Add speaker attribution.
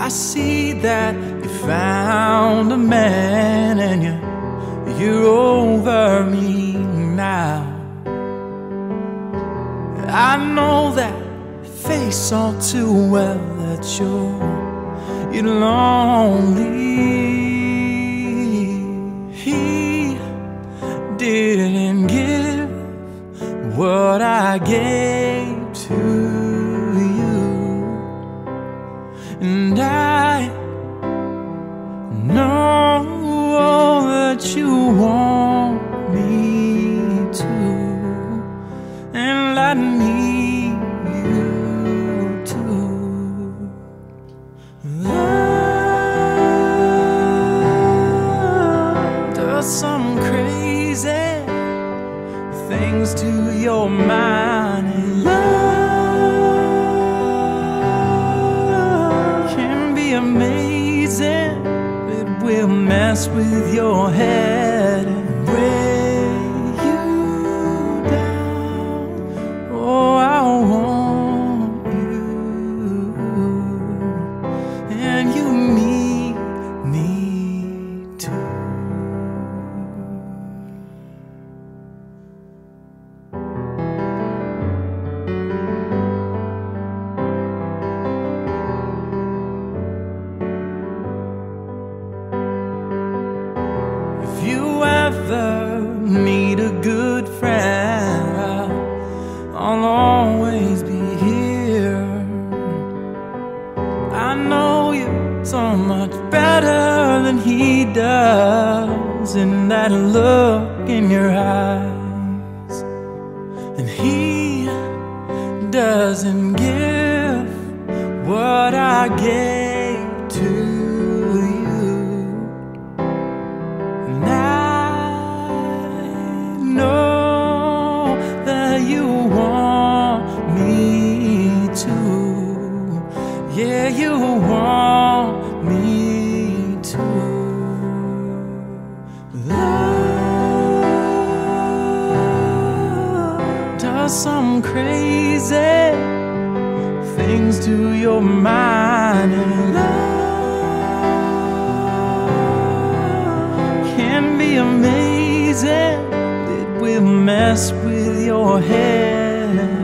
Speaker 1: see that you found a man and you're over me now. I know that face all too well that you're lonely. He didn't give what I gave to you, and I know that you want me to, and let me you too. Love does some crazy things to your mind, and love can be amazing. It will mess with your head and weigh you down. Oh, I want you, and you need me too. If you ever need a good friend, I'll always be here. I know you so much better than he does, in that look in your eyes. And he doesn't give what I gave to you, and I know that you want me to. Yeah, you want me to. Love does some crazy things to your mind, and love can be amazing. It will mess with your head.